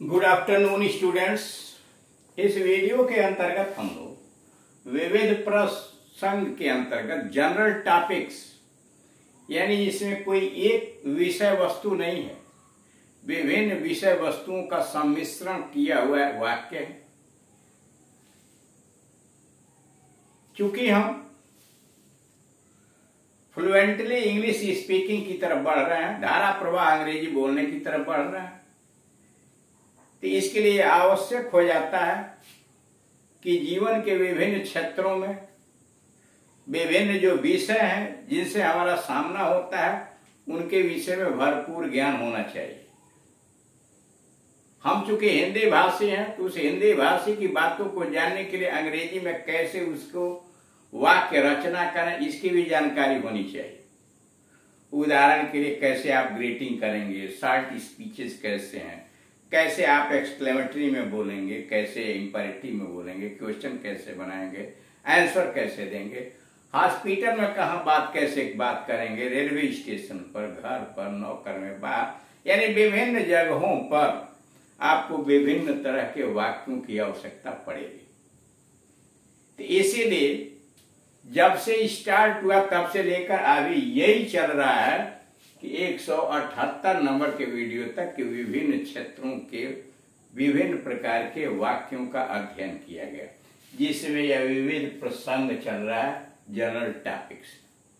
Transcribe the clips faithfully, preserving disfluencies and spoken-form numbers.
Good afternoon students. इस video के अंतर्गत हम लोग विविध प्रसंग के अंतर्गत जनरल टॉपिक्स यानी इसमें कोई एक विषय वस्तु नहीं है, विभिन्न विषय वस्तुओं का सम्मिश्रण किया हुआ वाक्य है। चूंकि हम फ्लुएंटली इंग्लिश स्पीकिंग की तरफ बढ़ रहे हैं, धारा प्रवाह अंग्रेजी बोलने की तरफ बढ़ रहे हैं, तो इसके लिए आवश्यक हो जाता है कि जीवन के विभिन्न क्षेत्रों में विभिन्न जो विषय हैं जिनसे हमारा सामना होता है उनके विषय में भरपूर ज्ञान होना चाहिए। हम चूंकि हिंदी भाषी हैं तो उस हिंदी भाषी की बातों को जानने के लिए अंग्रेजी में कैसे उसको वाक्य रचना करें इसकी भी जानकारी होनी चाहिए। उदाहरण के लिए कैसे आप ग्रीटिंग करेंगे, शॉर्ट स्पीचेस कैसे हैं, कैसे आप एक्सक्लेमेटरी में बोलेंगे, कैसे इंपरेटिव में बोलेंगे, क्वेश्चन कैसे बनाएंगे, आंसर कैसे देंगे, हॉस्पिटल में कहाँ बात कैसे बात करेंगे, रेलवे स्टेशन पर, घर पर, नौकर में बात, यानी विभिन्न जगहों पर आपको विभिन्न तरह के वाक्यों की आवश्यकता पड़ेगी। तो इसीलिए जब से स्टार्ट हुआ तब से लेकर अभी यही चल रहा है कि एक सौ अठहत्तर नंबर के वीडियो तक के विभिन्न क्षेत्रों के विभिन्न प्रकार के वाक्यों का अध्ययन किया गया, जिसमें यह विविध प्रसंग चल रहा है जनरल टॉपिक्स।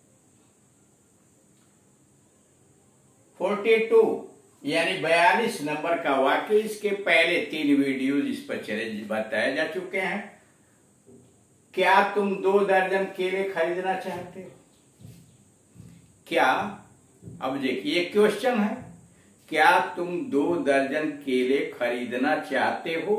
बयालीस यानी बयालीस नंबर का वाक्य, इसके पहले तीन वीडियोज इस पर चले बताए जा चुके हैं। क्या तुम दो दर्जन केले खरीदना चाहते हो? क्या, अब देखिए क्वेश्चन है, क्या तुम दो दर्जन केले खरीदना चाहते हो?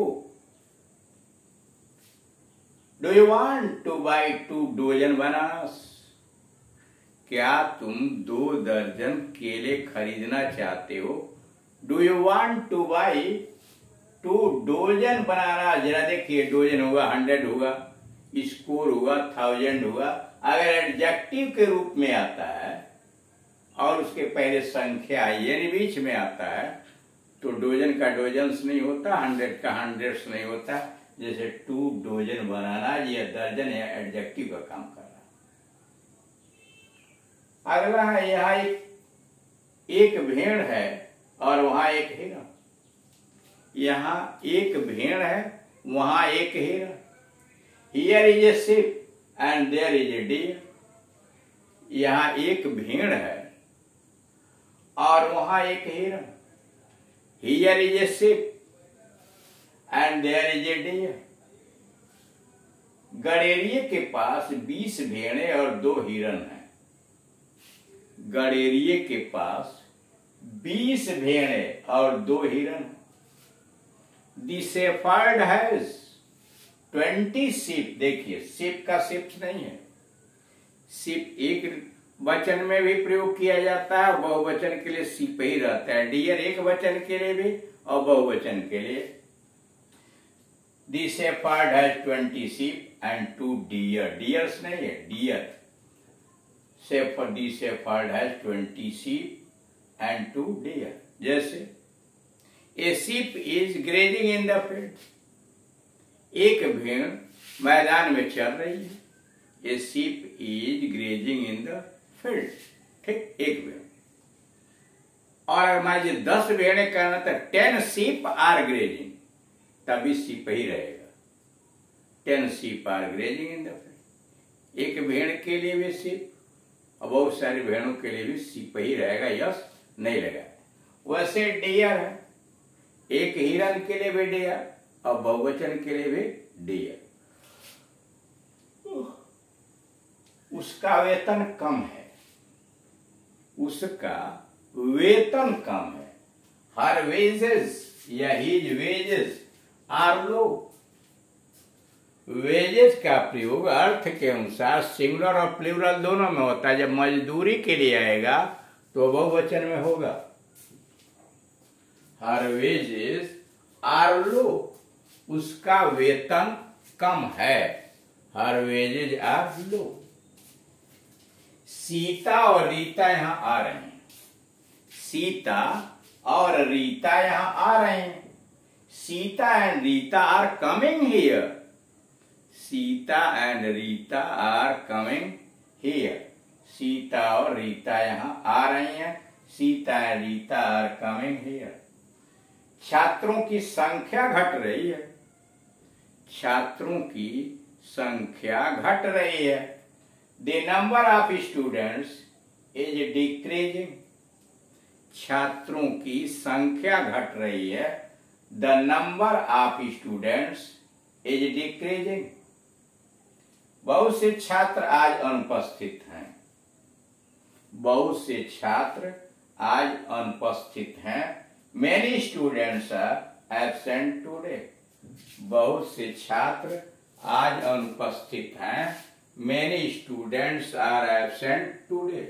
Do you want to buy two dozen bananas? क्या तुम दो दर्जन केले खरीदना चाहते हो? Do you want to buy two dozen banana? जरा देखिए, डोजन होगा, हंड्रेड होगा, स्कोर होगा, थाउजेंड होगा। अगर एडजेक्टिव के रूप में आता है और उसके पहले संख्या यानी बीच में आता है तो डोजन का डोजन्स नहीं होता, हंड्रेड का हंड्रेड्स नहीं होता। जैसे टू डोजन बनाना, ये दर्जन या एडजेक्टिव का काम कर रहा है। अगला है, यहाँ एक, एक भेड़ है और वहां एक हिरण। यहाँ एक भेड़ है, वहां एक हिरण। Here is a sheep and there is a deer. यहाँ एक भेड़ है और वहां एक हिरण। Here is a sheep and there is a deer. गडेरिये के पास बीस भेड़ें और दो हिरण हैं। गडेरिये के पास बीस भेड़ें और दो हिरण। The shepherd has ट्वेंटी सीप। देखिए, सीप का सिप्स नहीं है, सीप एक वचन में भी प्रयोग किया जाता है, बहुवचन के लिए सीप ही रहता है। डियर एक वचन के लिए भी और बहुवचन के लिए। The shepherd has twenty sheep and two deer. Deers नहीं है, deer. Shepherd, the shepherd has twenty sheep and two deer. जैसे a sheep is grazing in the field. एक भेड़ मैदान में चल रही है। A sheep is grazing in the field. ठीक, एक भेड़। और मान लीजिए दस भेड़ें कहना था, टेन शीप आर ग्रेजिंग, तभी शीप ही रहेगा। Ten sheep are grazing in the field. एक भेड़ के लिए भी शीप और बहुत सारी भेड़ों के लिए भी शीप ही रहेगा, यस नहीं रहेगा। वैसे डियर है, एक हिरण के लिए भी डियर और बहुवचन के लिए भी डियर। उसका वेतन कम है। उसका वेतन कम है। हर वेजेस या his wages are low. Wages का प्रयोग अर्थ के अनुसार सिंगुलर और प्लूरल दोनों में होता है। जब मजदूरी के लिए आएगा तो बहुवचन में होगा। हर वेजेस आर लो, उसका वेतन कम है। Her wages are low. Sita और रीता यहां आ रहे हैं। सीता और रीता यहां आ रहे हैं। Sita and Rita are coming here. Sita and Rita are coming here. Sita और रीता यहां आ रही हैं। Sita and Rita are coming here. छात्रों की संख्या घट रही है। छात्रों की संख्या घट रही है। The number of students is decreasing. छात्रों की संख्या घट रही है। The number of students is decreasing. बहुत से छात्र आज अनुपस्थित हैं। बहुत से छात्र आज अनुपस्थित हैं। Many students are absent today. बहुत से छात्र आज अनुपस्थित हैं। Many students are absent today.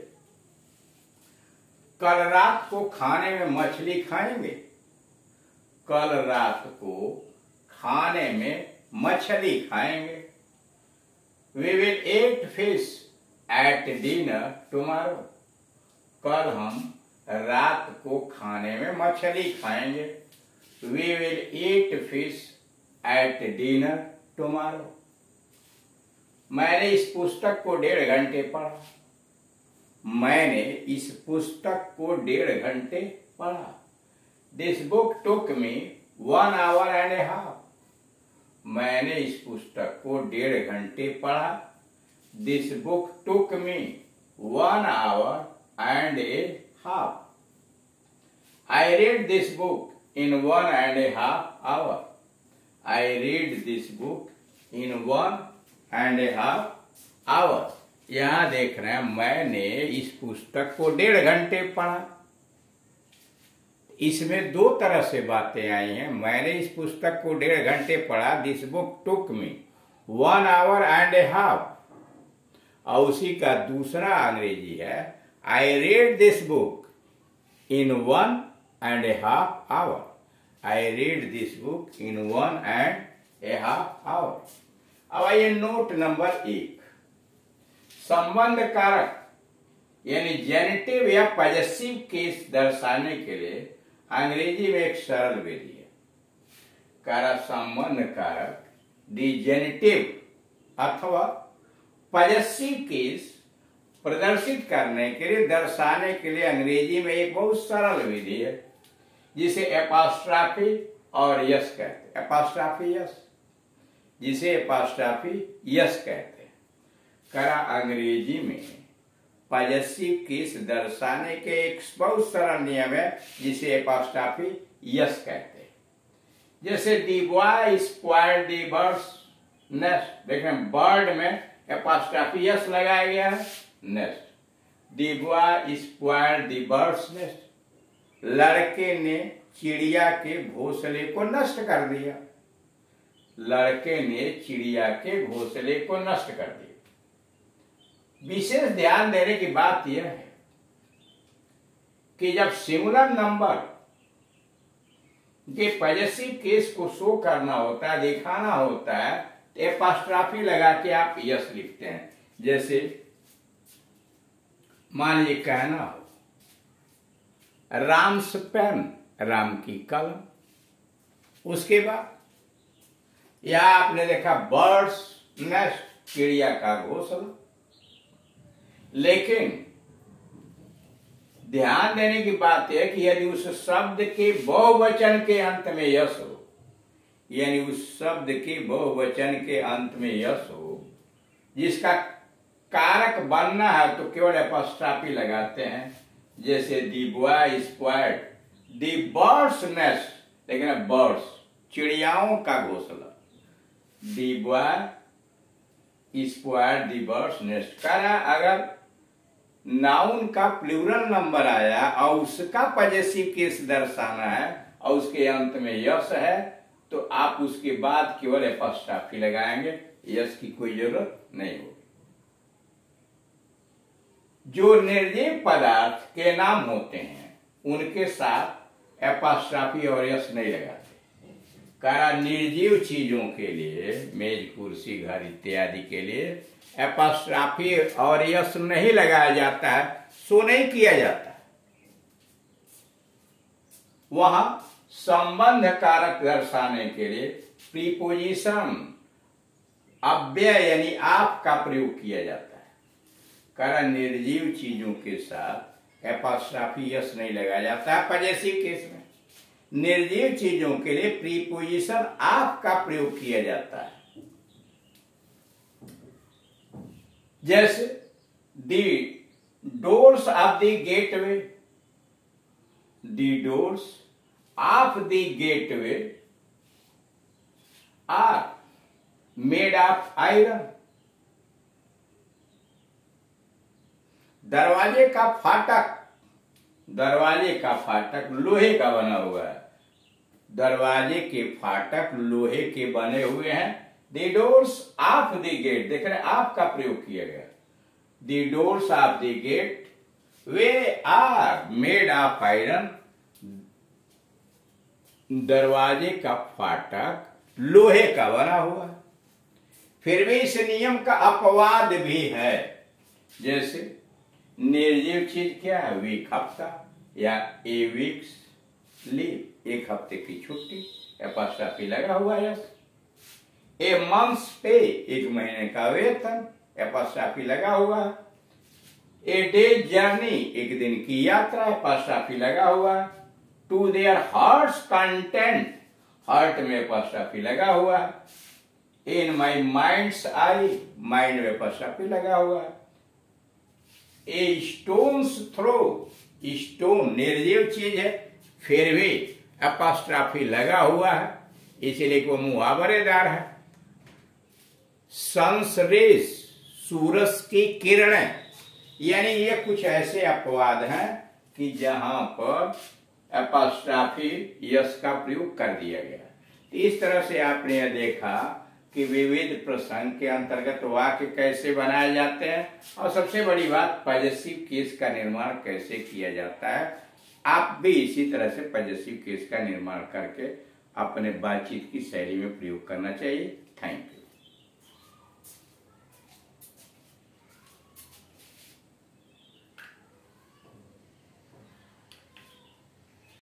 कल रात को खाने में मछली खाएंगे। कल रात को खाने में मछली खाएंगे। We will eat fish at dinner tomorrow. कल हम रात को खाने में मछली खाएंगे। We will eat fish at dinner tomorrow. मैंने इस पुस्तक को डेढ़ घंटे पढ़ा। मैंने इस पुस्तक को डेढ़ घंटे पढ़ा। This book took me one hour and a half. मैंने इस पुस्तक को डेढ़ घंटे पढ़ा। This book took me one hour and a half. I read this book in one and a half hour. I read this book in one and a half hour. यहां देख रहे हैं मैंने इस पुस्तक को डेढ़ घंटे पढ़ा। इसमें दो तरह से बातें आई हैं। मैंने इस पुस्तक को डेढ़ घंटे पढ़ा। This book took me one hour and a half. और उसी का दूसरा अंग्रेजी है I read this book in one and a half hour. I read this book in one and a half hour. अब आइए नोट नंबर एक। संबंध कारक यानी जेनेटिव या पॉजेसिव केस दर्शाने के लिए अंग्रेजी में एक सरल विधि है। कारा संबंध कारक दी जेनेटिव अथवा पॉजेसिव केस प्रदर्शित करने के लिए दर्शाने के लिए अंग्रेजी में एक बहुत सरल विधि है जिसे एपॉस्ट्रॉफी और यस कहते हैं। एपॉस्ट्रॉफी यस, जिसे एपॉस्ट्रॉफी यस कहते हैं। करा अंग्रेजी में पॉजेसिव केस दर्शाने के एक बहुत सरल नियम है जिसे एपॉस्ट्रॉफी यस कहते हैं। जैसे the boy squared the birds nest. देखें बर्ड में एपॉस्ट्रॉफी यस लगाया गया है, nest. The boy squared the birds nest. लड़के ने चिड़िया के घोंसले को नष्ट कर दिया। लड़के ने चिड़िया के घोंसले को नष्ट कर दिया। विशेष ध्यान देने की बात यह है कि जब सिंगुलर नंबर के पॉजेसिव केस को शो करना होता है, दिखाना होता है, तो एपॉस्ट्रॉफी लगा के आप यस लिखते हैं। जैसे मान लीजिए कहना हो राम्स पेन, राम की कलम। उसके बाद या आपने देखा बर्ड्स नेस्ट, चिड़िया का घोंसला। लेकिन ध्यान देने की बात है कि यदि उस शब्द के बहुवचन के अंत में यस हो, यानी उस शब्द के बहुवचन के अंत में यस हो जिसका कारक बनना है, तो केवल एपॉस्ट्रॉफी लगाते हैं। जैसे the boy squared the birds nest, लेकिन बर्ड्स चिड़ियाओं का घोंसला। The boy squared the birds nest. करा अगर नाउन का प्लूरल नंबर आया और उसका पॉजेसिव केस दर्शाना है और उसके अंत में यस है, तो आप उसके बाद केवल एपॉस्ट्रॉफी लगाएंगे, यस की कोई जरूरत नहीं होगी। जो निर्जीव पदार्थ के नाम होते हैं उनके साथ एपॉस्ट्रॉफी और यस नहीं लगाते। करा निर्जीव चीजों के लिए, मेज कुर्सी घर इत्यादि के लिए एपॉस्ट्रॉफी और यस नहीं लगाया जाता है, सो नहीं किया जाता है। वहां संबंध कारक दर्शाने के लिए प्रीपोजिशन अव्यय यानी आप का प्रयोग किया जाता है। कारण निर्जीव चीजों के साथ एपॉस्ट्रॉफी यस नहीं लगाया जाता है पजेसिव केस में। निर्जीव चीजों के लिए प्रीपोजिशन आप का प्रयोग किया जाता है। जैसे the doors of the gateway, the doors of the gateway are made of iron. दरवाजे का फाटक, दरवाजे का फाटक लोहे का बना हुआ है। दरवाजे के फाटक लोहे के बने हुए हैं। The doors of the gate, देख रहे हैं आप का प्रयोग किया गया। The doors of the gateway are made of iron. दरवाजे का फाटक लोहे का बना हुआ है। फिर भी इस नियम का अपवाद भी है। जैसे निर्जीव चीज क्या है, वीक हफ्ता या ए वीक्स लीव, एक हफ्ते की छुट्टी, एपॉस्ट्रॉफी लगा हुआ है। ए मंथ्स पे, एक महीने का वेतन, एपॉस्ट्रॉफी लगा हुआ है। ए डे जर्नी, एक दिन की यात्रा, एपॉस्ट्रॉफी लगा हुआ है। To their hearts' content, heart में एपॉस्ट्रॉफी लगा हुआ है। In my mind's eye, mind में एपॉस्ट्रॉफी लगा हुआ है। ए स्टोन्स थ्रो, स्टोन निर्जीव चीज है फिर भी एपॉस्ट्रॉफी लगा हुआ है, इसलिए वो मुहावरेदार है। सन्स रेज, सूरज की किरणें, यानी ये कुछ ऐसे अपवाद हैं कि जहां पर एपॉस्ट्रॉफी यस का प्रयोग कर दिया गया। इस तरह से आपने यह देखा कि विविध प्रसंग के अंतर्गत वाक्य कैसे बनाए जाते हैं और सबसे बड़ी बात पॉजेसिव केस का निर्माण कैसे किया जाता है। आप भी इसी तरह से पॉजेसिव केस का निर्माण करके अपने बातचीत की शैली में प्रयोग करना चाहिए। Thank you.